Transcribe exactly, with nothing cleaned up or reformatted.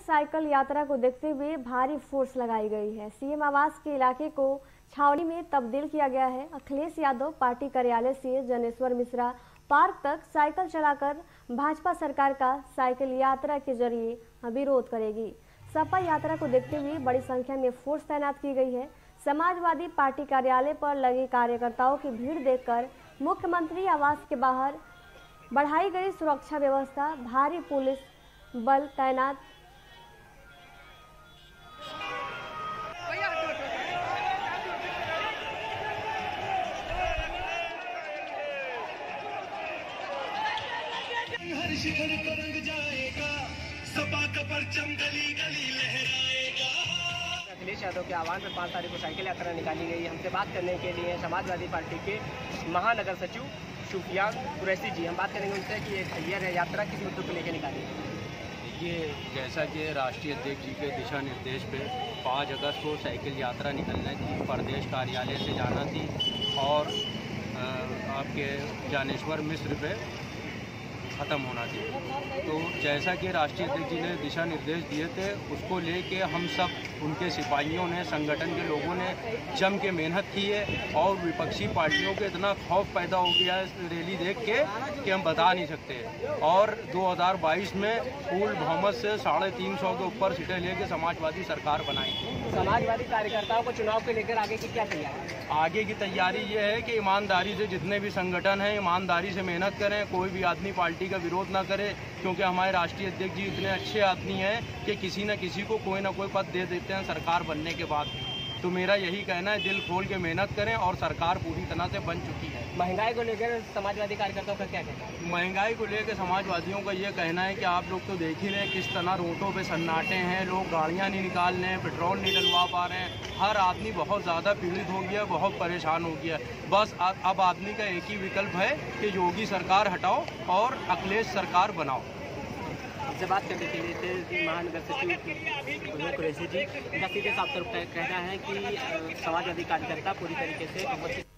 Cycle यात्रा को देखते हुए भारी फोर्स लगाई गई है। सीएम आवास के इलाके को छावनी में तब्दील किया गया है। अखिलेश यादव पार्टी कार्यालय से जनेश्वर मिश्रा पार्क तक साइकिल चलाकर भाजपा सरकार का साइकिल यात्रा के जरिए विरोध करेगी। सपा यात्रा को देखते हुए बड़ी संख्या में फोर्स तैनात की गई है। समाजवादी पार्टी कार्यालय पर लगे कार्यकर्ताओं की भीड़ देखकर मुख्यमंत्री आवास के बाहर बढ़ाई गई सुरक्षा व्यवस्था, भारी पुलिस बल तैनात। हर शिखर को रंग जाएगा, सपा का परचम गली गली लहराएगा। अखिलेश यादव के आह्वान पर पाँच तारीख को साइकिल यात्रा निकाली गई। हमसे बात करने के लिए समाजवादी पार्टी के महानगर सचिव सुफियान कुरैशी जी, हम बात करेंगे उनसे कि ये यात्रा किस मुद्दों को लेकर निकाली। देखिए, जैसा कि राष्ट्रीय अध्यक्ष जी के दिशा निर्देश पे पाँच अगस्त को साइकिल यात्रा निकलना थी, प्रदेश कार्यालय से जाना थी और आपके ज्ञानेश्वर मिश्र पे ख़त्म होना चाहिए। तो जैसा कि राष्ट्रीय अध्यक्ष जी ने दिशा निर्देश दिए थे, उसको लेके हम सब उनके सिपाहियों ने, संगठन के लोगों ने जम के मेहनत की है और विपक्षी पार्टियों को इतना खौफ पैदा हो गया है रैली देख के कि हम बता नहीं सकते। और दो हज़ार बाईस में पूर्ण बहुमत से साढ़े तीन सौ के ऊपर सीटें लेके समाजवादी सरकार बनाई। समाजवादी कार्यकर्ताओं को चुनाव को लेकर आगे की क्या तैयारी? आगे की तैयारी ये है कि ईमानदारी से जितने भी संगठन हैं ईमानदारी से मेहनत करें, कोई भी आदमी पार्टी का विरोध ना करे, क्योंकि हमारे राष्ट्रीय अध्यक्ष जी इतने अच्छे आदमी हैं कि किसी न किसी को कोई ना कोई पद दे देते हैं सरकार बनने के बाद। तो मेरा यही कहना है, दिल खोल के मेहनत करें और सरकार पूरी तरह से बन चुकी है। महंगाई को लेकर समाजवादी कार्यकर्ताओं का क्या कहना है? महंगाई को लेकर समाजवादियों का ये कहना है कि आप लोग तो देख ही रहे हैं किस तरह रोडों पे सन्नाटे हैं, लोग गाड़ियाँ नहीं निकाल रहे हैं, पेट्रोल नहीं डलवा पा रहे हैं। हर आदमी बहुत ज़्यादा पीड़ित हो गया, बहुत परेशान हो गया। बस अब आदमी का एक ही विकल्प है कि योगी सरकार हटाओ और अखिलेश सरकार बनाओ। से बात करने के लिए थे महानगर सचिव कुरैशी जी, इनका सीधे साफ तौर पर कहना है कि समाजवादी कार्यकर्ता पूरी तरीके से